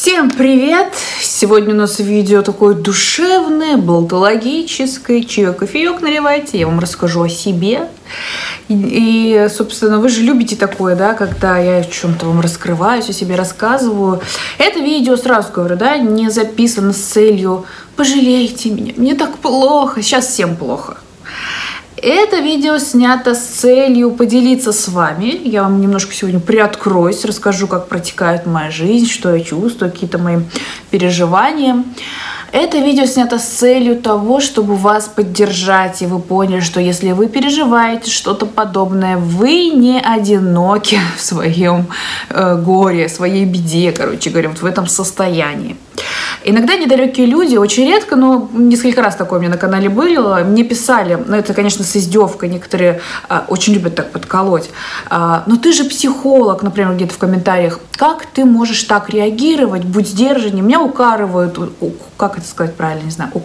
Всем привет! Сегодня у нас видео такое душевное, болтологическое. Чай, кофеек наливайте, я вам расскажу о себе. И, собственно, вы же любите такое, да, когда я о чем-то вам раскрываюсь, о себе рассказываю. Это видео, сразу говорю, да, не записано с целью «пожалейте меня, мне так плохо», сейчас всем плохо. Это видео снято с целью поделиться с вами. Я вам немножко сегодня приоткроюсь, расскажу, как протекает моя жизнь, что я чувствую, какие-то мои переживания. Это видео снято с целью того, чтобы вас поддержать, и вы поняли, что если вы переживаете что-то подобное, вы не одиноки в своем горе, в своей беде, короче говоря, вот в этом состоянии. Иногда недалекие люди, очень редко, но несколько раз такое у меня на канале было, мне писали, ну это, конечно, с издевкой, некоторые очень любят так подколоть, но ты же психолог, например, где-то в комментариях, как ты можешь так реагировать, будь сдержаннее, меня укарывают, как это сказать правильно, не знаю,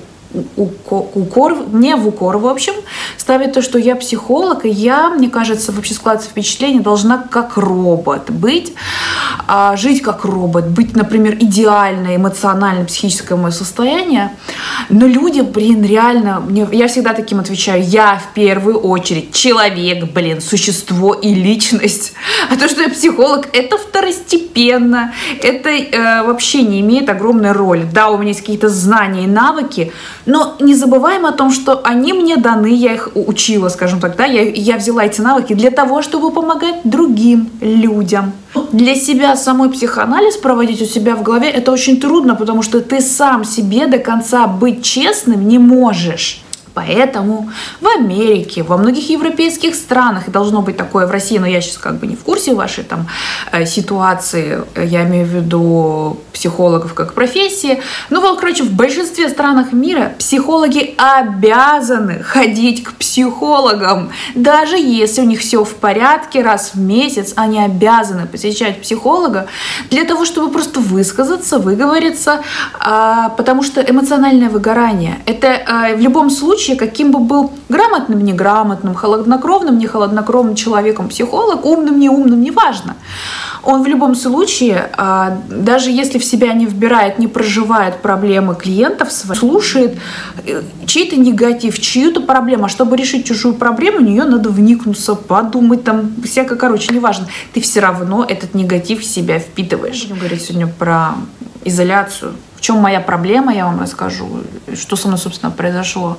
мне в укор, в общем, ставит то, что я психолог, и я, мне кажется, вообще складывается впечатление, должна как робот быть, жить как робот, быть, например, идеальное эмоционально-психическое мое состояние. Но люди, реально, я всегда таким отвечаю, я в первую очередь человек, существо и личность. А то, что я психолог, это второстепенно, это вообще не имеет огромной роли. Да, у меня есть какие-то знания и навыки, но не забываем о том, что они мне даны, я их учила, скажем так, да, я взяла эти навыки для того, чтобы помогать другим людям. Для себя самой психоанализ проводить у себя в голове это очень трудно, потому что ты сам себе до конца быть честным не можешь. Поэтому в Америке, во многих европейских странах, и должно быть такое в России, но я сейчас как бы не в курсе вашей там ситуации, я имею в виду психологов как профессии, ну, короче, в большинстве странах мира психологи обязаны ходить к психологам. Даже если у них все в порядке, раз в месяц они обязаны посещать психолога для того, чтобы просто высказаться, выговориться, потому что эмоциональное выгорание – это в любом случае, каким бы был грамотным, неграмотным, холоднокровным, не холоднокровным человеком психолог, умным, не умным, неважно. Он в любом случае, даже если в себя не вбирает, не проживает проблемы клиентов, слушает чей-то негатив, чью-то проблему. А чтобы решить чужую проблему, у нее надо вникнуться, подумать, там, всякое, короче, неважно. Ты все равно этот негатив в себя впитываешь. Будем говорить сегодня про изоляцию. В чем моя проблема, я вам расскажу, что со мной, собственно, произошло.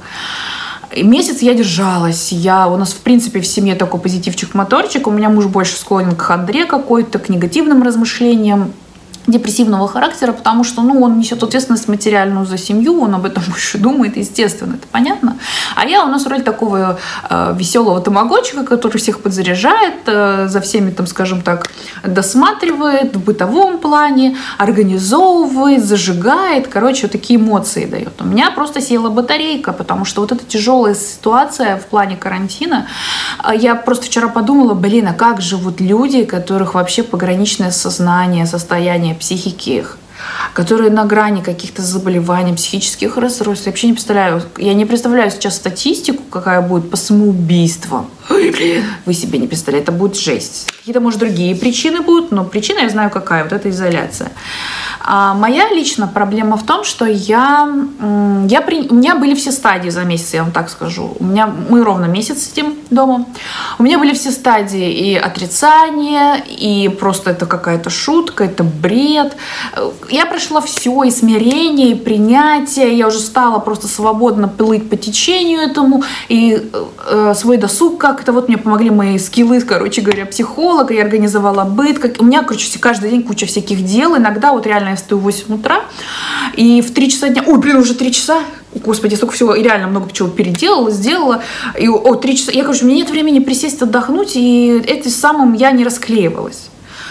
Месяц я держалась. У нас, в принципе, в семье такой позитивчик-моторчик. У меня муж больше склонен к хандре какой-то, к негативным размышлениям, депрессивного характера, потому что, он несет ответственность материальную за семью, он об этом больше думает, естественно, это понятно. А я у нас роль такого веселого тамагочика, который всех подзаряжает, за всеми, там, скажем так, досматривает в бытовом плане, организовывает, зажигает, короче, вот такие эмоции дает. У меня просто села батарейка, потому что вот эта тяжелая ситуация в плане карантина, я просто вчера подумала, а как живут люди, у которых вообще пограничное сознание, состояние психики их, которые на грани каких-то заболеваний, психических расстройств. Я вообще не представляю. Я не представляю сейчас статистику, какая будет по самоубийствам. Вы себе не представляете, это будет жесть. Какие-то, может, другие причины будут, но причина я знаю какая, вот эта изоляция. А моя личная проблема в том, что у меня были все стадии за месяц, я вам так скажу. Мы ровно месяц сидим дома. У меня были все стадии и отрицания, и просто это какая-то шутка, это бред. Я прошла все, и смирение, и принятие. Я уже стала просто свободно плыть по течению этому, и свой досуг как-то. Вот мне помогли мои скиллы, короче говоря, психолога. Я организовала быт. У меня, короче, каждый день куча всяких дел. Иногда вот реально я встаю в 8 утра, и в 3 часа дня... уже 3 часа. Господи, столько всего, и реально много чего переделала, сделала. И 3 часа... у меня нет времени присесть, отдохнуть, и этим самым я не расклеивалась.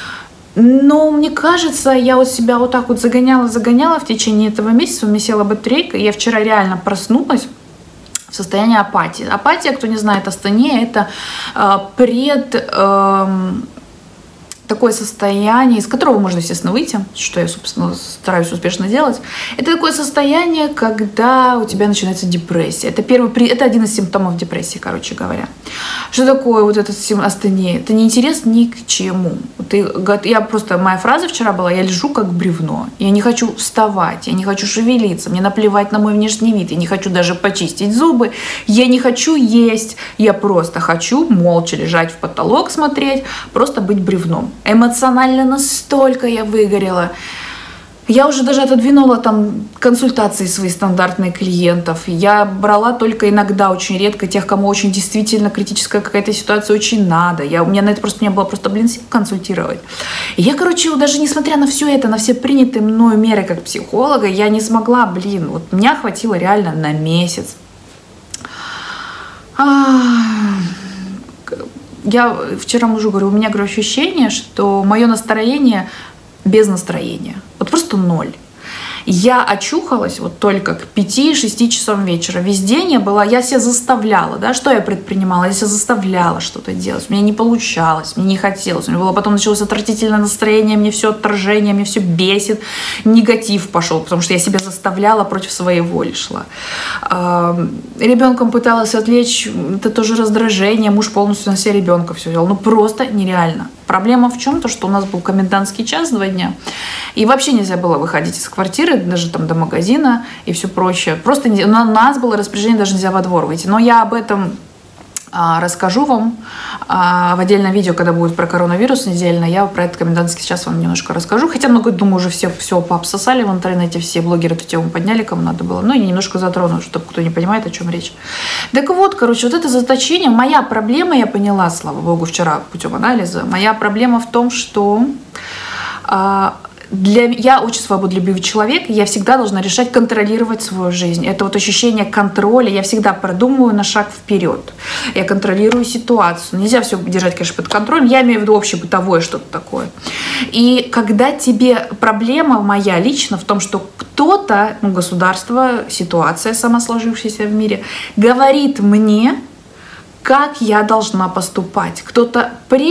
Но мне кажется, я вот себя вот так вот загоняла в течение этого месяца, у меня села батарейка, и я вчера реально проснулась в состоянии апатии. Апатия, кто не знает, астения, это такое состояние, из которого можно, естественно, выйти, что я, собственно, стараюсь успешно делать. Это такое состояние, когда у тебя начинается депрессия. Это один из симптомов депрессии, короче говоря. Что такое вот этот астения? Это не интерес ни к чему. Моя фраза вчера была: я лежу как бревно. Я не хочу вставать, я не хочу шевелиться, мне наплевать на мой внешний вид, я не хочу даже почистить зубы, я не хочу есть, я просто хочу молча лежать в потолок, смотреть, просто быть бревном. Эмоционально настолько я выгорела. Я уже даже отодвинула там консультации свои стандартные клиентов. Я брала только иногда, очень редко, тех, кому очень действительно критическая какая-то ситуация очень надо. У меня на это просто не было сил консультировать. И я, короче, даже несмотря на все это, на все принятые мною меры как психолога, я не смогла, вот меня хватило реально на месяц. Я вчера мужу говорю, у меня, ощущение, что мое настроение без настроения. Вот просто ноль. Я очухалась вот только к 5-6 часам вечера. Весь день я себя заставляла, да, что я предпринимала? Я себя заставляла что-то делать. У меня не получалось, мне не хотелось. У меня потом началось отвратительное настроение, мне все отторжение, мне все бесит. Негатив пошел, потому что я себя заставляла, против своей воли шла. Ребенком пыталась отвлечь, это тоже раздражение. Муж полностью на себя ребенка все делал. просто нереально. Проблема в чем? То, что у нас был комендантский час 2 дня, и вообще нельзя было выходить из квартиры, даже там до магазина и все прочее. Просто у нас было распоряжение, даже нельзя во двор выйти. Но я об этом расскажу вам в отдельном видео, когда будет про коронавирус недельно. Я про этот комендантский час вам немножко расскажу. Хотя, думаю, уже все пообсосали в интернете, все блогеры эту тему подняли, кому надо было. Но я немножко затрону, чтобы кто не понимает, о чем речь. Так вот, вот это заточение, моя проблема, я поняла, слава богу, вчера путем анализа, моя проблема в том, что я очень свободолюбивый человек, я всегда должна решать, контролировать свою жизнь. Это ощущение контроля, я всегда продумываю на шаг вперед. Я контролирую ситуацию. Нельзя все держать, конечно, под контролем. Я имею в виду общебытовое что-то такое. И когда тебе проблема моя лично в том, что кто-то, государство, ситуация сама сложившаяся в мире, говорит мне, как я должна поступать. Кто-то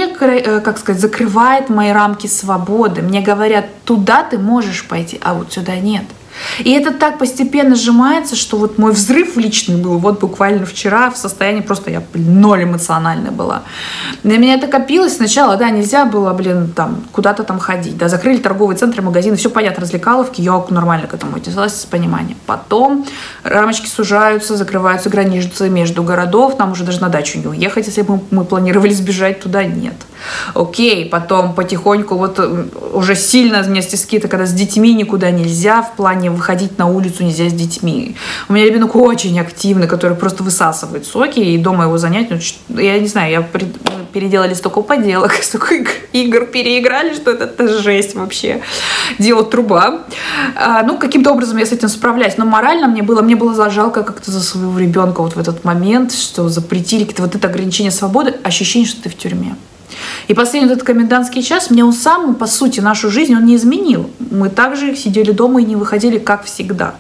закрывает мои рамки свободы. Мне говорят, туда ты можешь пойти, а вот сюда нет. И это так постепенно сжимается, что мой взрыв личный был буквально вчера в состоянии просто я ноль эмоциональная была. На меня это копилось сначала, нельзя было, куда-то там ходить, закрыли торговые центры, магазины, все понятно, развлекаловки, я нормально к этому отнеслась с пониманием. Потом рамочки сужаются, закрываются границы между городов, нам уже даже на дачу не уехать, если мы планировали сбежать туда, нет. Окей, потом потихоньку уже сильно вместе с когда с детьми никуда нельзя, в плане выходить на улицу нельзя с детьми. У меня ребенок очень активный, который просто высасывает соки, и дома его занять, я не знаю, переделали столько поделок, столько игр переиграли, что это жесть вообще. Дело труба. Каким-то образом я с этим справляюсь, но морально мне было жалко как-то за своего ребенка в этот момент, что запретили какие-то это ограничение свободы, ощущение, что ты в тюрьме. И последний этот комендантский час, мне он сам, по сути, нашу жизнь он не изменил. Мы также сидели дома и не выходили, как всегда.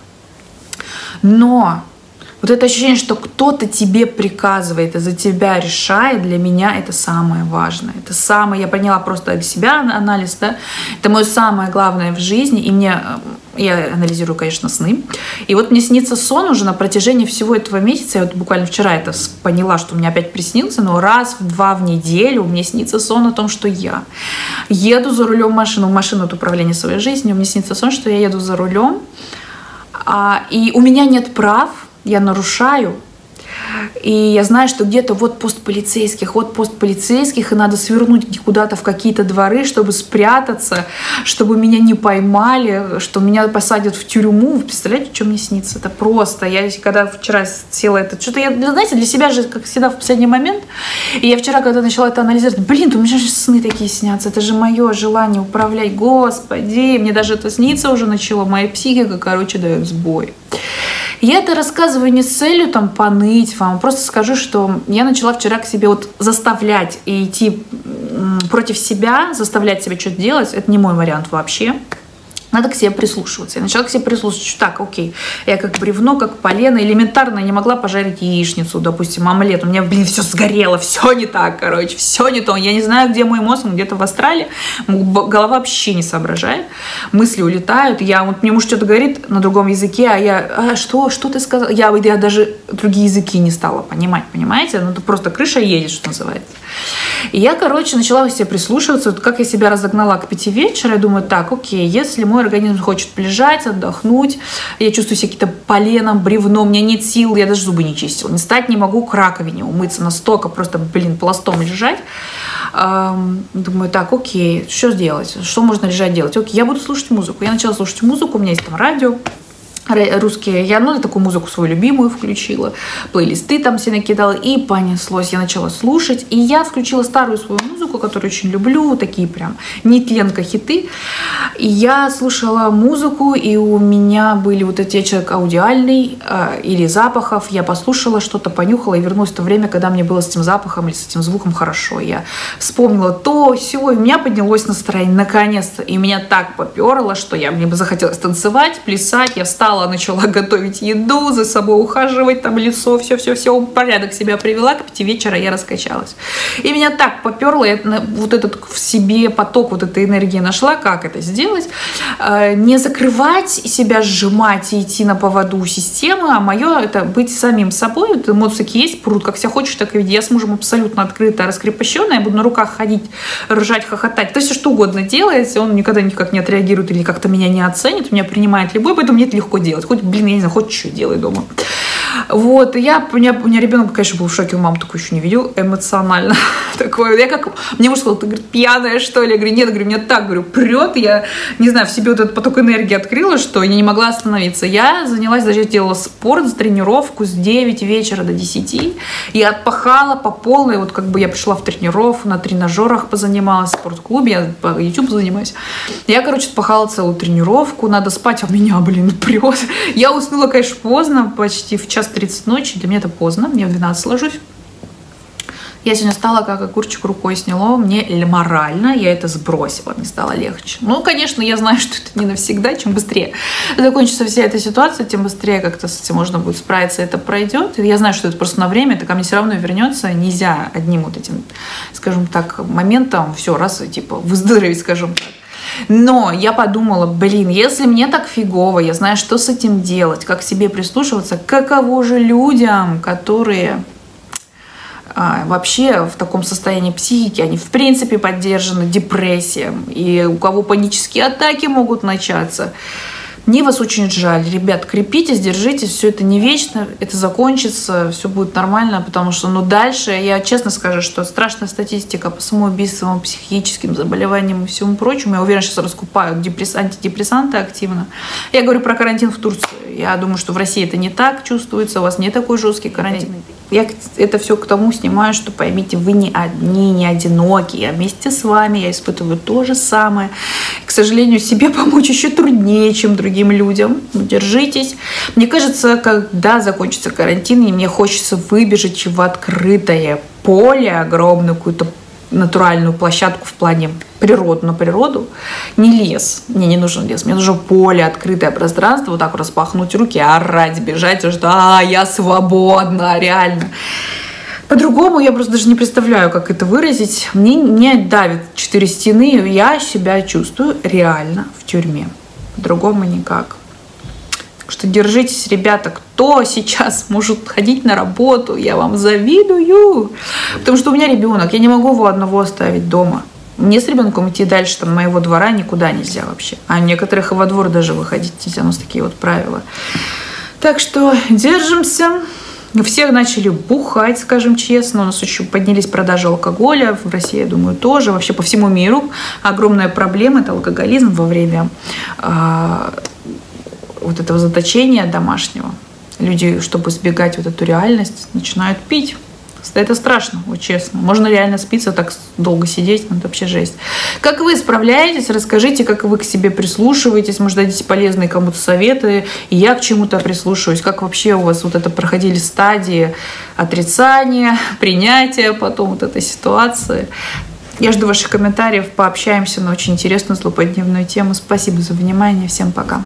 Но это ощущение, что кто-то тебе приказывает и за тебя решает, для меня это самое важное. Я поняла просто для себя анализ, это мое самое главное в жизни, и я анализирую, конечно, сны. И мне снится сон уже на протяжении всего этого месяца. Я буквально вчера это поняла, что у меня опять приснился, но раз-два в неделю мне снится сон о том, что я еду за рулем машины это управление своей жизнью. Мне снится сон, что я еду за рулем, и у меня нет прав, я нарушаю. И я знаю, что где-то пост полицейских, и надо свернуть куда-то в какие-то дворы, чтобы спрятаться, чтобы меня не поймали, что меня посадят в тюрьму. Вы представляете, что мне снится? Это просто. Я когда вчера села знаете, для себя же, как всегда, в последний момент, и я вчера, когда начала это анализировать, у меня же сны такие снятся, это же мое желание управлять, Господи, мне даже это снится уже начало, моя психика, дает сбой. Я это рассказываю не с целью поныть вам, просто скажу, что я начала вчера к себе заставлять и идти против себя, заставлять себя что-то делать. Это не мой вариант вообще. Надо к себе прислушиваться. Я начала к себе прислушиваться. Так, окей. Я как бревно, как полено. Элементарно не могла пожарить яичницу, допустим, омлет. У меня, блин, все сгорело. Все не так, короче. Все не то. Я не знаю, где мой мозг. Он где-то в Австралии. Голова вообще не соображает. Мысли улетают. Мне муж что-то говорит на другом языке, а я, что ты сказал? Я даже другие языки не стала понимать, понимаете? Ну, это просто крыша едет, что называется. И я, короче, начала к себе прислушиваться. Вот как я себя разогнала к 5 вечера. Я думаю, так, окей, если мой организм хочет полежать, отдохнуть, я чувствую себя каким-то поленом, бревном, у меня нет сил, я даже зубы не чистила. Не встать не могу к раковине, умыться настолько, просто, пластом лежать. Думаю, так, окей, что сделать? Что можно лежать делать? Окей, я буду слушать музыку. Я начала слушать музыку, у меня есть там радио. Русские, я такую музыку свою любимую включила, плейлисты там все накидала, и понеслось, я начала слушать, и я включила старую свою музыку, которую очень люблю, такие прям нетленка хиты, и я слушала музыку, и у меня были вот эти, я человек аудиальный, или запахов, я послушала что-то, понюхала, и вернулась в то время, когда мне было с этим запахом или с этим звуком хорошо, я вспомнила то, сё, и у меня поднялось настроение, наконец-то, и меня так поперло, что мне бы захотелось танцевать, плясать, я встала, начала готовить еду, за собой ухаживать, там лицо, все порядок себя привела, к 5 вечера я раскачалась. И меня так поперло, я вот этот в себе поток вот этой энергии нашла, как это сделать, не закрывать себя, сжимать и идти на поводу системы, а мое это быть самим собой, вот эмоции есть, прут, как себя хочешь, так и веди. Я с мужем абсолютно открытая, раскрепощенная, я буду на руках ходить, ржать, хохотать, то есть все что угодно делать, он никогда никак не отреагирует или как-то меня не оценит, меня принимает любой, поэтому мне это легко делать. Хоть, я не знаю, хоть что делай дома. Вот, и у меня ребенок, конечно, был в шоке, маму такую еще не видел, эмоционально. Такое, мне муж сказал, ты, говорит, пьяная, что ли? Я говорю, нет, меня так, прет, я, не знаю, в себе вот этот поток энергии открыла, что я не могла остановиться. Я занялась, даже делала спорт, тренировку с 9 вечера до 10, и отпахала по полной, вот я пришла в тренировку, на тренажерах позанималась, в спортклубе, я по YouTube занимаюсь. Я, отпахала целую тренировку, надо спать, а меня, прет. Я уснула, конечно, поздно, почти в 1:30 ночи, для меня это поздно, я в 12 ложусь. Я сегодня встала, как огурчик рукой сняло, мне морально, я это сбросила, мне стало легче. Ну, конечно, я знаю, что это не навсегда, чем быстрее закончится вся эта ситуация, тем быстрее как-то с этим можно будет справиться, это пройдет. И я знаю, что это просто на время, это ко мне все равно вернется, нельзя одним вот этим, скажем так, моментом все раз, выздороветь, скажем так. Но я подумала, если мне так фигово, я знаю, что с этим делать, как к себе прислушиваться, каково же людям, которые вообще в таком состоянии психики, они в принципе поддержаны депрессией, и у кого панические атаки могут начаться. Мне вас очень жаль, ребят, крепитесь, держитесь, все это не вечно, это закончится, все будет нормально, потому что, дальше, я честно скажу, что страшная статистика по самоубийствам, психическим заболеваниям и всему прочему, я уверена, сейчас раскупают антидепрессанты активно. Я говорю про карантин в Турции, я думаю, что в России это не так чувствуется, у вас не такой жесткий карантин. Я это все к тому снимаю, что поймите, вы не одни, не одиноки. Я вместе с вами, я испытываю то же самое. К сожалению, себе помочь еще труднее, чем другим людям. Держитесь. Мне кажется, когда закончится карантин, и мне хочется выбежать в открытое поле, огромную какую-то натуральную площадку в плане на природу, не лес, мне не нужен лес, мне нужно поле, открытое пространство, вот так распахнуть руки, орать, бежать, что я свободна, реально. По-другому я просто даже не представляю, как это выразить. Мне давит 4 стены, я себя чувствую реально в тюрьме. По-другому никак. Так что держитесь, ребята, кто сейчас может ходить на работу, я вам завидую. Потому что у меня ребенок, я не могу его одного оставить дома. Мне с ребенком идти дальше моего двора никуда нельзя вообще. А некоторых и во двор даже выходить нельзя. У нас такие вот правила. Так что держимся. Все начали бухать, скажем честно. У нас еще поднялись продажи алкоголя. В России, я думаю, тоже. Вообще по всему миру огромная проблема – это алкоголизм во время вот этого заточения домашнего. Люди, чтобы избегать вот эту реальность, начинают пить. Это страшно, вот честно. Можно реально спиться, так долго сидеть, это вообще жесть. Как вы справляетесь? Расскажите, как вы к себе прислушиваетесь, может, дадите полезные кому-то советы, и я к чему-то прислушиваюсь. Как вообще у вас вот это проходили стадии отрицания, принятия потом вот этой ситуации? Я жду ваших комментариев, пообщаемся на очень интересную злободневную тему. Спасибо за внимание, всем пока.